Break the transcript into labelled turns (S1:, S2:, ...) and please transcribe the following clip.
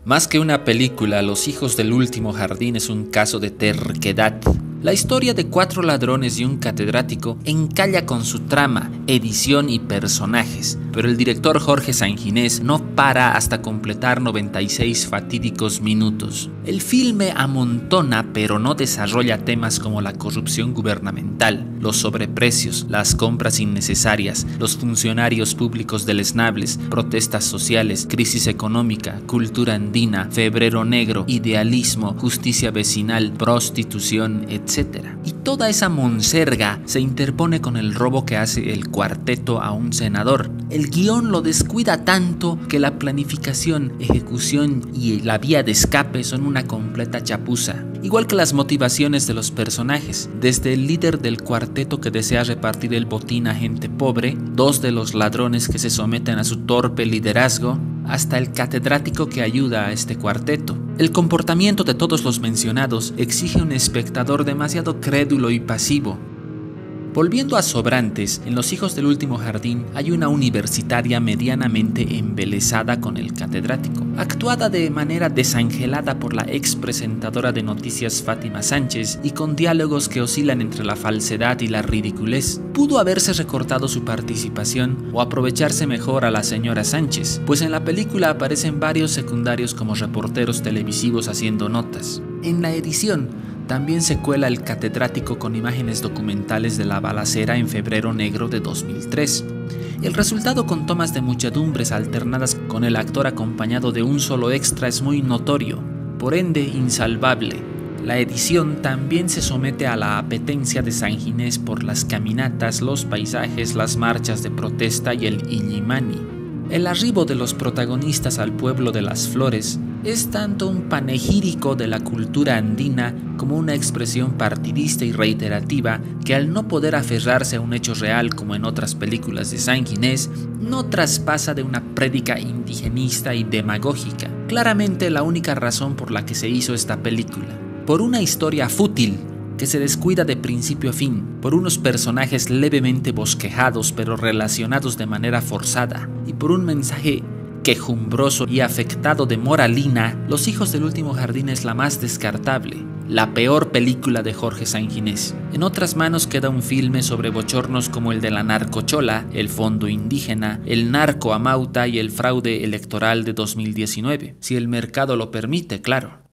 S1: Más que una película, Los hijos del último jardín es un caso de terquedad. La historia de 4 ladrones y un catedrático encalla con su trama, edición y personajes, pero el director Jorge Sanginés no para hasta completar 96 fatídicos minutos. El filme amontona pero no desarrolla temas como la corrupción gubernamental, los sobreprecios, las compras innecesarias, los funcionarios públicos deleznables, protestas sociales, crisis económica, cultura andina, febrero negro, idealismo, justicia vecinal, prostitución, etc. Y toda esa monserga se interpone con el robo que hace el cuarteto a un senador. El guión lo descuida tanto que la planificación, ejecución y la vía de escape son una completa chapuza. Igual que las motivaciones de los personajes, desde el líder del cuarteto que desea repartir el botín a gente pobre, 2 de los ladrones que se someten a su torpe liderazgo, hasta el catedrático que ayuda a este cuarteto. El comportamiento de todos los mencionados exige un espectador demasiado crédulo y pasivo. Volviendo a Sobrantes, en Los hijos del último jardín hay una universitaria medianamente embelesada con el catedrático, actuada de manera desangelada por la ex presentadora de noticias Fátima Sánchez y con diálogos que oscilan entre la falsedad y la ridiculez. Pudo haberse recortado su participación o aprovecharse mejor a la señora Sánchez, pues en la película aparecen varios secundarios como reporteros televisivos haciendo notas. En la edición también se cuela el catedrático con imágenes documentales de la balacera en febrero negro de 2003. El resultado con tomas de muchedumbres alternadas con el actor acompañado de un solo extra es muy notorio, por ende insalvable. La edición también se somete a la apetencia de Sanginés por las caminatas, los paisajes, las marchas de protesta y el illimani. El arribo de los protagonistas al pueblo de las flores es tanto un panegírico de la cultura andina como una expresión partidista y reiterativa que, al no poder aferrarse a un hecho real como en otras películas de Sanginés, no traspasa de una prédica indigenista y demagógica. Claramente la única razón por la que se hizo esta película. Por una historia fútil que se descuida de principio a fin, por unos personajes levemente bosquejados pero relacionados de manera forzada, y por un mensaje quejumbroso y afectado de moralina, Los hijos del último jardín es la más descartable, la peor película de Jorge Sanginés. En otras manos queda un filme sobre bochornos como el de la narcochola, el fondo indígena, el narco Amauta y el fraude electoral de 2019, si el mercado lo permite, claro.